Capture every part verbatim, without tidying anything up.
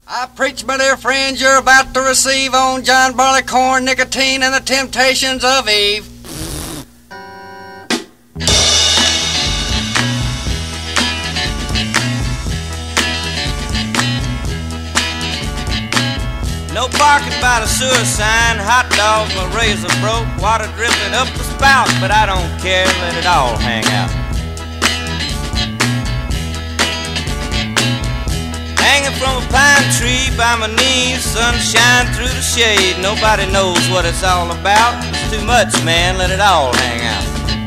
I preach, my dear friends, you're about to receive on John Barleycorn, nicotine, and the temptations of Eve. No parking by the sewer sign, hot dogs, my razor broke, water dripping up the spout, but I don't care, let it all hang out. Hanging from a pine tree by my knees, sunshine through the shade, nobody knows what it's all about, it's too much, man, let it all hang out.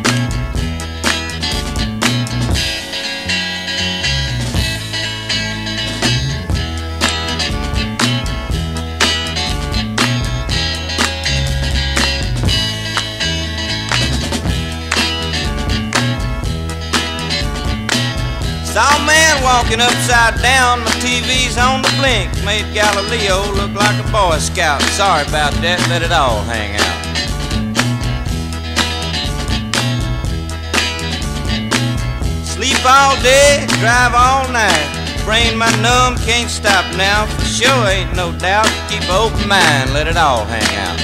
Saw a man walking upside down, my T V's on the blink, made Galileo look like a Boy Scout. Sorry about that, let it all hang out. Sleep all day, drive all night, brain my numb, can't stop now, for sure ain't no doubt, keep an open mind, let it all hang out.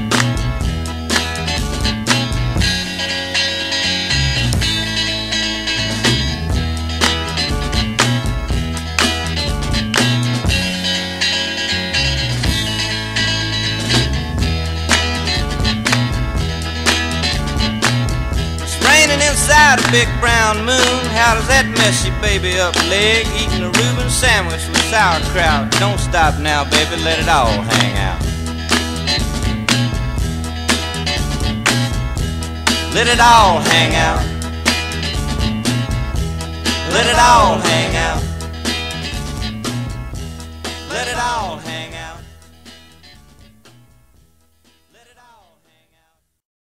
Inside a big brown moon, how does that mess your baby up leg? Eating a Reuben sandwich with sauerkraut. Don't stop now, baby, let it all hang out. Let it all hang out. Let it all hang out. Let it all hang out.